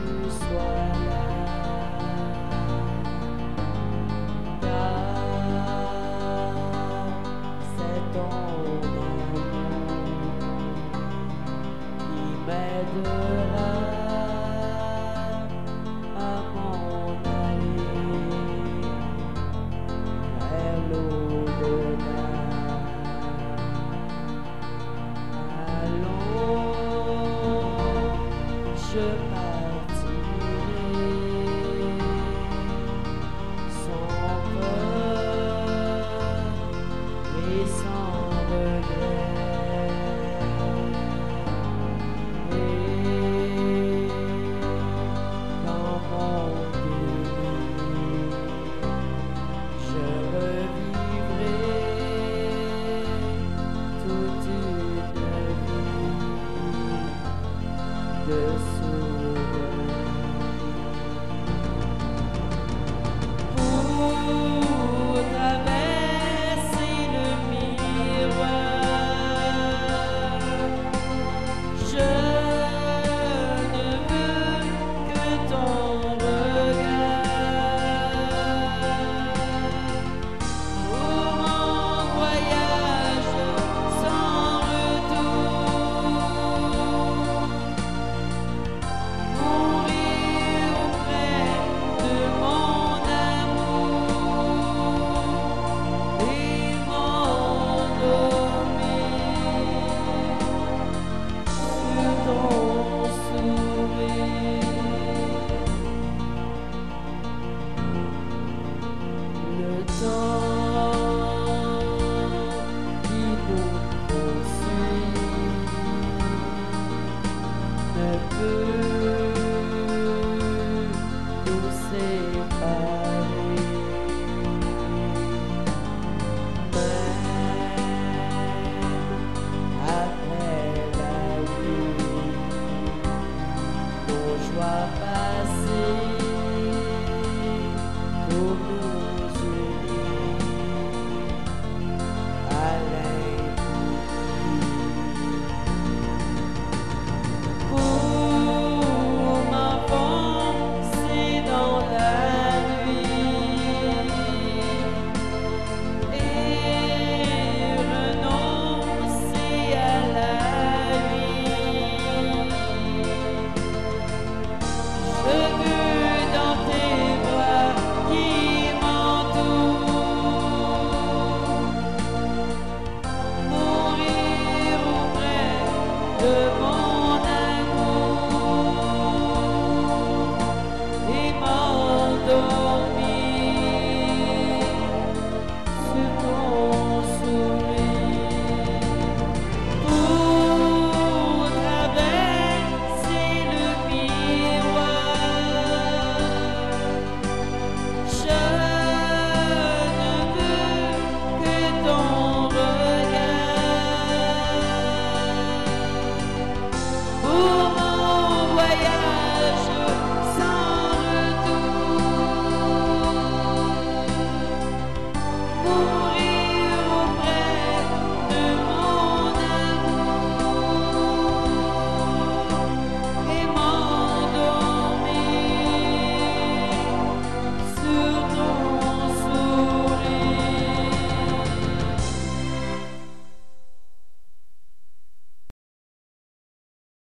sois là, car c'est ton amour qui m'aidera à m'en aller vers l'au-delà. Je partirai sans peur et sans regret, et dans mon délire, je revivrai toute une vie de pour traverser le miroir, je ne veux que ton regard pour mon voyage sans retour. Mourir auprès de mon amour et m'endormir sur ton sourire. Le temps qui nous poursuit ne peut nous séparer, même après la nuit, nos joies passées.